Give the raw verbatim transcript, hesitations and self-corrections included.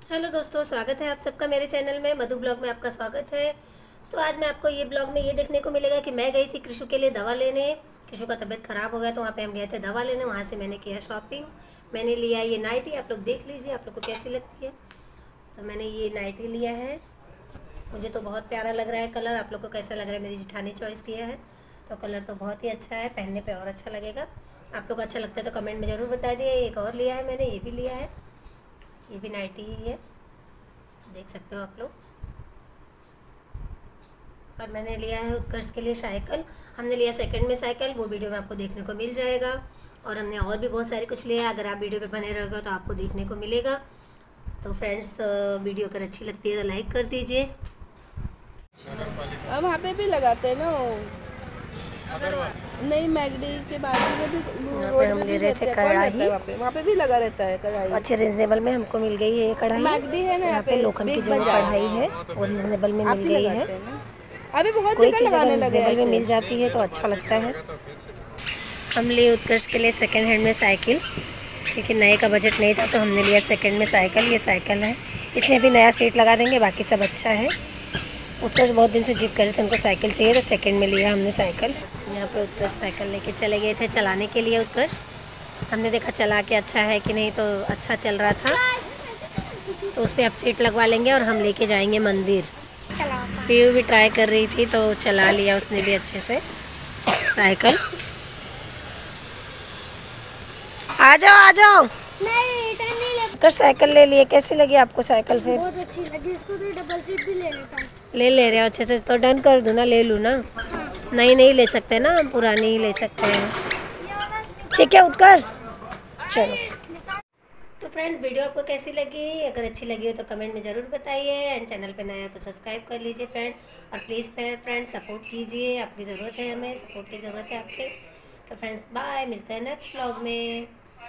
Hello दोस्तों, स्वागत है आप सबका मेरे चैनल में। मधु ब्लॉग में आपका स्वागत है। तो आज मैं आपको ये ब्लॉग में ये देखने को मिलेगा कि मैं गई थी कृषु के लिए दवा लेने। कृषु का तबीयत ख़राब हो गया तो वहाँ पे हम गए थे दवा लेने। वहाँ से मैंने किया शॉपिंग। मैंने लिया ये नाइटी, आप लोग देख लीजिए आप लोग को कैसी लगती है। तो मैंने ये नाइटी लिया है, मुझे तो बहुत प्यारा लग रहा है कलर। आप लोग को कैसा लग रहा है? मेरी जिठानी चॉइस किया है तो कलर तो बहुत ही अच्छा है, पहनने पर और अच्छा लगेगा। आप लोग को अच्छा लगता है तो कमेंट में ज़रूर बता दिए। एक और लिया है मैंने, ये भी लिया है, ये भी नाइटी ही है, देख सकते हो आप लोग। और मैंने लिया है उत्कर्ष के लिए साइकिल। हमने लिया सेकंड में साइकिल, वो वीडियो में आपको देखने को मिल जाएगा। और हमने और भी बहुत सारे कुछ लिया है, अगर आप वीडियो पे बने रहोगे तो आपको देखने को मिलेगा। तो फ्रेंड्स, वीडियो अगर अच्छी लगती है तो लाइक कर दीजिए। अब वहाँ पे भी लगाते हैं ना, नहीं मैगडी के बाजू में भी यहाँ पे हम ले रहे थे कढ़ाई, वहाँ पे भी लगा रहता है कढ़ाई। अच्छे रिजनेबल में हमको मिल गई है ये कढ़ाई। मैगडी है ना यहाँ पे लोखंड की जो कढ़ाई है वो रिजनेबल में मिल गई है। अभी बहुत कोई चीज़ अगर रिजनेबल में मिल जाती है तो अच्छा लगता है। हम लिए उत्कर्ष के लिए सेकंड हैंड में साइकिल, क्योंकि नए का बजट नहीं था तो हमने लिया सेकंड में साइकिल। ये साइकिल है, इसमें अभी नया सीट लगा देंगे, बाकी सब अच्छा है। उत्कर्ष बहुत दिन से जिद कर रहे थे, उनको साइकिल चाहिए तो सेकंड में लिया हमने साइकिल। यहाँ पे उत्कर्ष साइकिल लेके चले गए थे चलाने के लिए। उत्कर्ष हमने देखा चला के अच्छा है कि नहीं, तो अच्छा चल रहा था तो उस पर अब सीट लगवा लेंगे और हम लेके जाएंगे मंदिर। पीयू भी ट्राई कर रही थी तो चला लिया उसने भी अच्छे से साइकिल। आ जाओ आ जाओ। नहीं, साइकिल ले लिए, कैसी लगी आपको साइकिल? फिर बहुत अच्छी लगी, इसको तो डबल सीट भी ले लेता। ले ले रहे हो अच्छे से तो डन कर दूँ ना, ले लूँ ना? हाँ। नहीं नहीं ले सकते ना, हम पुरानी ही ले सकते हैं। ठीक है उत्कर्ष, चलो। तो फ्रेंड्स, वीडियो आपको कैसी लगी? अगर अच्छी लगी हो तो कमेंट में ज़रूर बताइए। एंड चैनल पे नया हो तो सब्सक्राइब कर लीजिए फ्रेंड। और प्लीज़ फ्रेंड सपोर्ट कीजिए, आपकी ज़रूरत है, हमें सपोर्ट की ज़रूरत है आपके। तो फ्रेंड्स बाय, मिलते हैं नेक्स्ट व्लॉग में।